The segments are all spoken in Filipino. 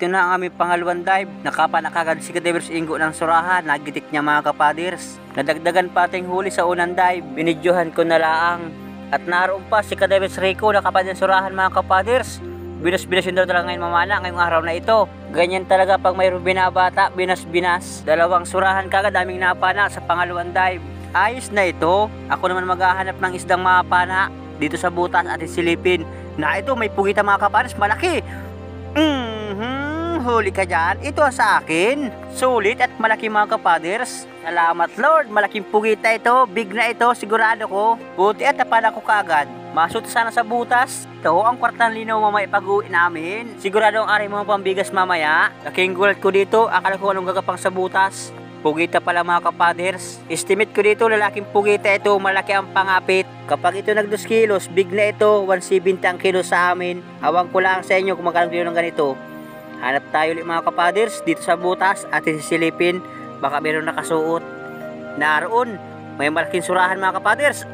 ito na ang aming pangalawang dive. Nakapa na kagad si Kadevers Ingo ng surahan. Nagitik niya mga kapaders. Nadagdagan pa ating huli sa unang dive. Binidyohan ko na laang. At naroon pa si Kadevers Rico. Nakapa din surahan mga kapaders. Binas-binas yun daw talaga ngayon mamana ngayong araw na ito. Ganyan talaga pag mayroong binabata, binas-binas. Dalawang surahan kagad, daming napana sa pangalawang dive. Ayos na ito. Ako naman maghahanap ng isdang mapana dito sa butas at silipin. Na ito may pugita mga kapaders, malaki. Huli ka dyan. Ito sa akin. Sulit at malaki mga kapaders. Salamat Lord, malaking pugita ito. Big na ito, sigurado ko. Buti at napala ko kagad. Masut sana sa butas. Ito ang kwartang linaw mamaya pag-uwi namin. Sigurado ang aring mga pambigas mamaya. Laking gulat ko dito, akala ko anong gagapang sa butas. Pugita pala mga kapaders. Estimate ko dito, lalaking pugita ito, malaki ang pangapit. Kapag ito nag 2 kilos, big na ito, 170 ang kilo sa amin. Hawang ko lang sa inyo kung magkano kilo ng ganito. Hanap tayo ulit mga kapaders dito sa butas at sisilipin. Baka meron nakasuot. Naroon, may malaking surahan mga kapaders.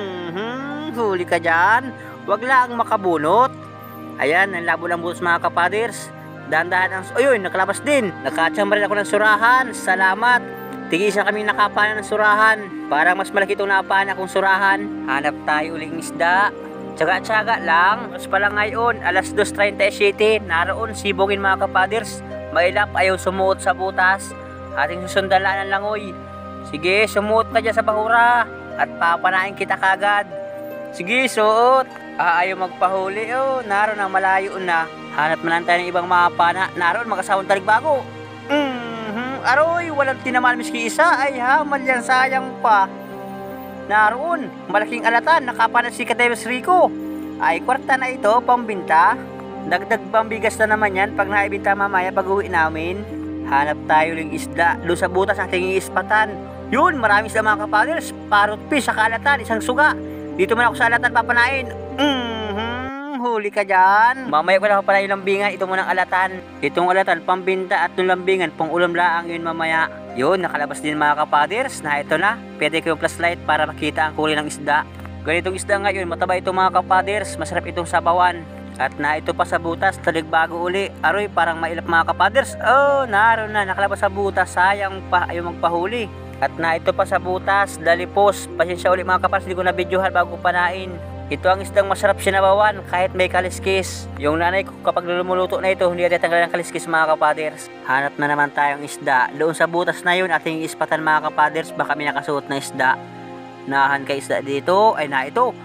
Huli ka dyan. Huwag lang makabunot. Ayan, ang labo ng butas mga kapaders. Dahan-dahan ang... Ayun, nakalabas din. Nakachamba rin ako ng surahan. Salamat. Tig-isa kaming nakapana ng surahan. Parang mas malaki itong napana kong surahan. Hanap tayo uling isda. Tsaga-tsaga lang. Mas pala ngayon, alas 2:37. Naroon, sibongin mga kapaders. Mailap, ayaw sumuot sa butas. Ating susundalaan ng langoy. Sige, sumuot ka dyan sa bahura. At papanain kita kagad. Sige, suot. Ayaw magpahuli. Oh, naroon ang malayo na. Hanap man tayo ng ibang mapana. Naroon, makasawang taligbago. Aroy, walang tinaman miski isa. Ay hamal yan, sayang pa. Naroon, malaking alatan. Nakapana si Kadevers Rico. Ay, kwarta na ito, pambinta. Dagdag pambigas na naman yan pag naibinta mamaya pag uwi namin. Hanap tayo ng isda. Doon sa butas ating iispatan. Yun, maraming isda mga kapaders. Parrot fish sa kalatan, isang suga. Dito man ako sa alatan papanain. Huli ka dyan. Mamaya ko na papanain yung lambingan. Ito munang alatan. Itong alatan, pambinta at yung lambingan, pang ulam laang yun mamaya. Yun, nakalabas din mga kapaders. Na ito na. Pwede ko yung flashlight para makita ang kulay ng isda. Ganitong isda ngayon, mataba ito mga kapaders. Masarap itong sabawan. At na ito pa sa butas, taligbago uli. Aroy, parang mailap mga kapaders. Oh, naroon na, nakalabas sa butas. Sayang pa, ayaw magpahuli. At na ito pa sa butas, dalipos. Pasensya uli mga kapaders, hindi ko na videohan bago panain. Ito ang isdang masarap sinabawan kahit may kaliskis. Yung nanay ko kapag lumuluto na ito, hindi natin tanggalan ng kaliskis mga kapaders. Hanap na naman tayong isda. Doon sa butas na yun, ating ispatan mga kapaders. Baka may nakasuot na isda. Nahan ka isda dito. Ay na ito.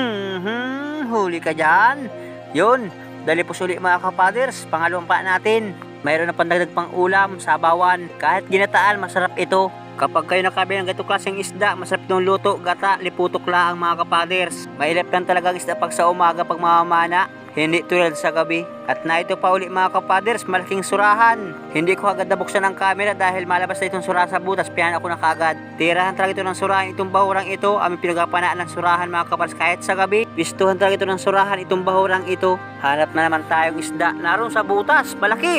Huli ka dyan. Yun, dalipos uli mga kapaders. Pangalawang pa natin. Mayroon na pandagdag pang ulam, sabawan. Kahit ginataan, masarap ito. Kapag kayo nakabi ng ganitong klaseng isda, masarap itong luto, gata, liputok lang mga kapaders. Mailap lang talaga ang isda pag sa umaga pag mamamana. Hindi tulad sa gabi. At na ito pa uli mga kapaders, malaking surahan. Hindi ko agad nabuksan ang camera dahil malabas na itong surahan sa butas. Piyan ako na kagad. Tirahan talaga ito ng surahan. Itong bahurang ito, aming pinagapanaan ng surahan mga kapaders kahit sa gabi. Pistuhan talaga ito ng surahan, itong bahurang ito. Hanap na naman tayong isda. Naroon sa butas, malaki.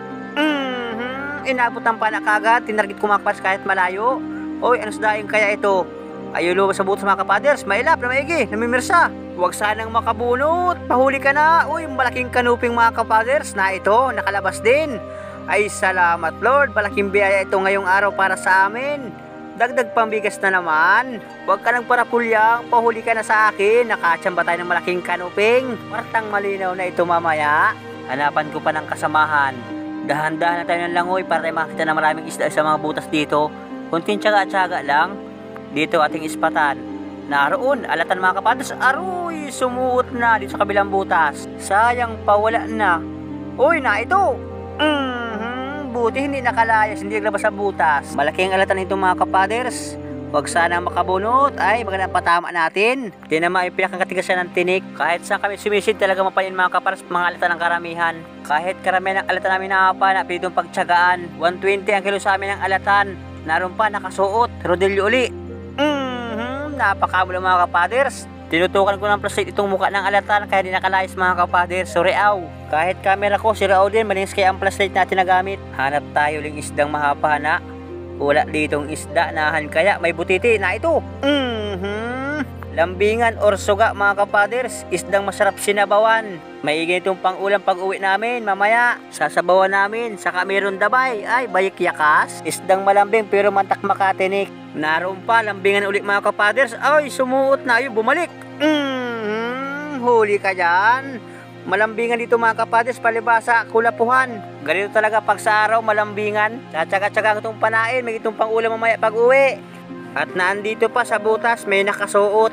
Inabot ng pana kagad. Tinarget ko mga kapaders kahit malayo. Oy, ano sadaing kaya ito? Ayaw lumabas sa butas mga kapaders. Mailap na maigi, namimirsa. Huwag sanang makabunot. Pahuli ka na. Uy, malaking kanuping mga kapaders na ito. Nakalabas din. Ay, salamat Lord. Malaking biyaya ito ngayong araw para sa amin. Dagdag pambigas na naman. Huwag ka nang parapulyang. Pahuli ka na sa akin. Nakachamba tayo ng malaking kanuping. Kwartang malinaw na ito mamaya. Hanapan ko pa ng kasamahan. Dahan-dahan na tayo ng langoy para tayo makita na maraming isda sa mga butas dito. Kunting tsaga-tsaga lang. Dito ating ispatan. Naroon, alatan mga kapaders. Aroy, sumuot na dito sa kabilang butas. Sayang pa, wala na. Uy, na ito. Buti hindi nakalayas, hindi naglabas sa butas. Malaking alatan ito mga kapaders. Huwag sana makabunot. Ay, magandang patama natin. Di naman ay pinakakatigasan ng tinik. Kahit saan kami sumisid talaga mapanin mga kapaders, mga alatan ng karamihan. Kahit karamihan ng alatan namin nakapana, pinitong pagtsagaan. 120 ang kilo sa amin ng alatan. Naroon pa, nakasuot. Rodelyo uli. Napakamula mga kapaders. Tinutukan ko ng plastic itong mukha ng alatan kaya di nakalayas mga kapaders. So reaw. Kahit camera ko, si reaw din. Malinis kaya ang plastic natin na gamit. Hanap tayo ng isdang mahapana. Wala ditong isda nahan kaya may butiti na ito. lambingan or suga mga kapaders, isdang masarap sinabawan. Maigay itong pang-ulam pag uwi namin mamaya. Sasabawan namin, saka meron dabay, ay bayik yakas. Isdang malambing pero mantak makatinik. Naroon pa, lambingan ulit mga kapaders, ay sumuot na, ay bumalik. Huli ka dyan. Malambingan dito mga kapaders, palibasa, kulapuhan. Ganito talaga pag sa araw, malambingan. Tsatsaga-tsaga itong panain, may itong pang-ulam mamaya pag uwi. At naandito pa sa butas, may nakasuot.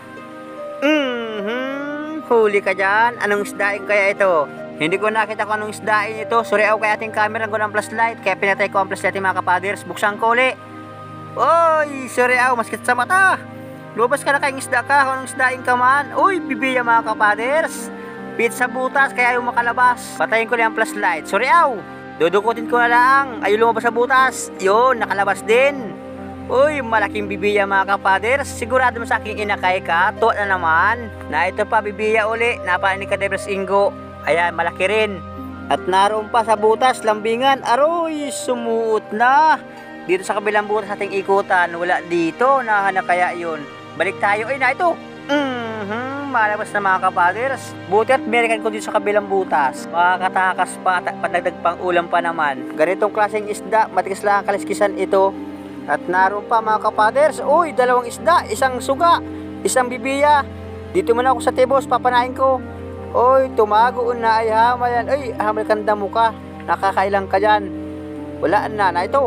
Huli ka dyan. Anong isdaing kaya ito? Hindi ko nakita kung anong isdaing ito. Sorry ako kay ating camera ko ng flashlight. Kaya pinatay ko ang flashlight mga kapaders. Buksan ko ulit. Oy, sorry ako, maskit sa mata. Lubas ka na kayong isda ka. Kung anong isdaing ka man. Uy, bibiya mga kapaders. Pit sa butas, kaya ayaw makalabas. Patayin ko lang ang flashlight. Sorry ako. Dudukutin ko na lang. Ayaw lumabas sa butas. Yun, nakalabas din. Uy, malaking bibiya mga kapaders. Sigurado mo sa aking inakay ka. Tuwa na naman. Na ito pa, bibiya uli. Napaan ni Kadebres Ingo. Ayan, malaki rin. At naroon pa sa butas, lambingan. Aroy, sumuot na. Dito sa kabilang butas ating ikutan. Wala dito. Nahanap kaya yun. Balik tayo. Ay, na ito. Malabas na mga kapaders. Buti at American ko dito sa kabilang butas. Makakatakas pa at padagdag pang ulam pa naman. Ganitong klaseng isda. Matigas lang ang kaliskisan ito. At naroon pa mga kapaders, uy, dalawang isda, isang suga, isang bibiya. Dito muna ako sa tibos, papanahin ko. Uy, tumago na, ay hamal yan. Uy, hamal kanda mo ka, nakakailang ka dyan. Wala na ito.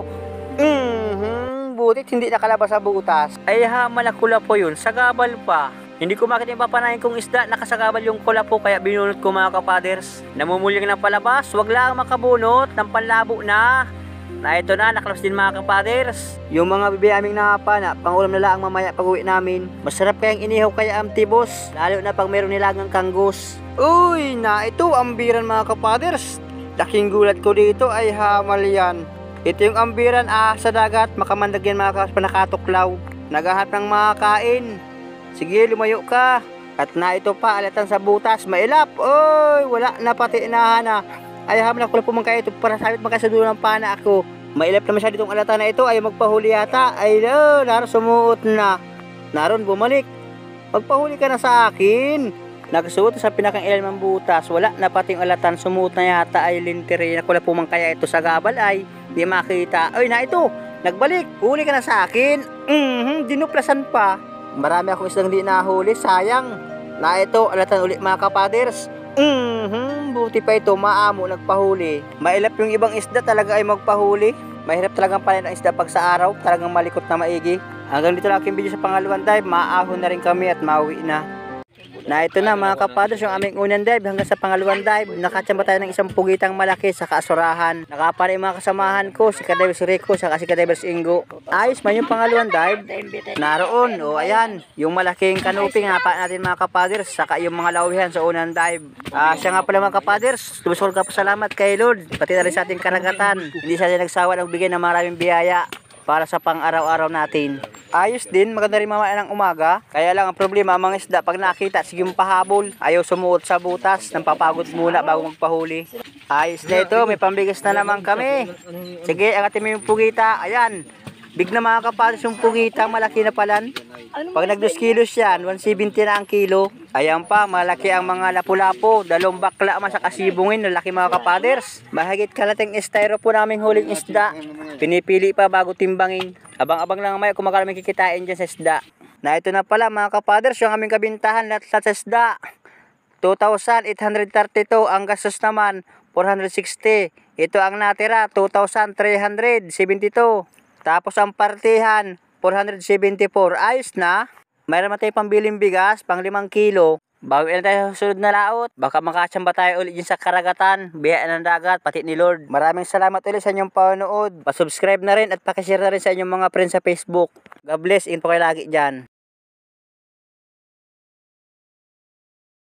Butit hindi nakalabas sa butas. Ay hamal na kulapo yun, sagabal pa. Hindi ko makita yung papanahin kong isda, nakasagabal yung kulapo, kaya binunot ko mga kapaders. Namumulyang ng palabas, wag lang makabunot ng panlabo na. Na ito na, nakalabas din mga kapaders. Yung mga bibi aming nakapana, pangulam na lang mamaya pag uwi namin. Masarap kayang inihaw kaya ang tibos, lalo na pag meron nilagang kanggos. Uy, na ito, ambiran mga kapaders. Laking gulat ko dito ay hamal yan. Ito yung ambiran sa dagat, makamandag yan mga kapaders, panakatuklaw. Naghahanap ng mga kain. Sige, lumayo ka. At na ito pa, alatan sa butas, mailap. Uy, wala na pati inahana. Ay hamal na kulapo man kayo ito, para sabit man kayo sa dulo ng pana ako. Mailap naman siya ditong alata na ito, ay magpahuli yata. Ay naroon sumuot na. Naroon bumalik. Magpahuli ka na sa akin. Nagsuot sa pinakang ilalim ng butas. Wala na pati yung alatan, sumuot na yata. Ay lintiri na kulapo man kaya ito sa gabal ay di makita. Ay na ito, nagbalik. Huli ka na sa akin. Dinuplasan pa. Marami akong isang di nahuli, sayang. Na ito, alatan ulit mga kapaders. Buti pa ito, maamo nagpahuli. Mailap yung ibang isda talaga ay magpahuli. Mahirap talagang panin ang isda pag sa araw, talagang malikot na maigi. Hanggang dito lang aking video sa pangalawang dive, maahon na rin kami at mauwi na. Na ito na mga kapaders, yung aming unang dive hanggang sa pangalawang dive. Nakatsamba tayo ng isang pugitang malaki sa kaasurahan. Nakapara yung mga kasamahan ko, si Kadebres Rico, saka si Kadebres Ingo. Ayos man yung pangalawang dive. Naroon, ayan, yung malaking kanuping hapa natin mga kapaders, saka yung mga lawihan sa unang dive. Siya nga pala mga kapaders, tubos ko salamat kay Lord, pati na rin sa ating karagatan. Hindi siya nagsawa ng bigay ng maraming biyaya para sa pang-araw-araw natin. Ayos din, maganda rin mamaya ng umaga. Kaya lang ang problema, mga isda, pag nakita, sige yung pahabol. Ayaw sumuot sa butas, nang papagod muna bago magpahuli. Ayos na ito, may pambigas na naman kami. Sige, angatin mo yung pugita. Ayan, big na mga kapaders yung pugita, malaki na palan. Pag nag 2 kilos yan, 170 na ang kilo. Ayan pa, malaki ang mga lapu-lapo. Dalawang bakla man sa kasibungin, lalaki mga kapaders. Mahigit kalating styro po naming huling isda. Pinipili pa bago timbangin. Abang-abang lang may kung makaraming kikitain dyan sa isda. Na ito na pala mga kapaders, yung aming kabintahan lahat sa isda. 2,832. Ang gastos naman, 460. Ito ang natira, 2,372. Tapos ang partihan, 474. Ayos na. Mayroon naman tayo pambiling bigas, pang 5 kilo. Bago ilan tayo sa sunod na laot, baka makatsamba tayo ulit dyan sa karagatan, biyaya ng dagat, pati ni Lord. Maraming salamat ulit sa inyong panonood. Pa-subscribe na rin at pakishare na rin sa inyong mga friends sa Facebook. God bless, inpo kayo lagi dyan.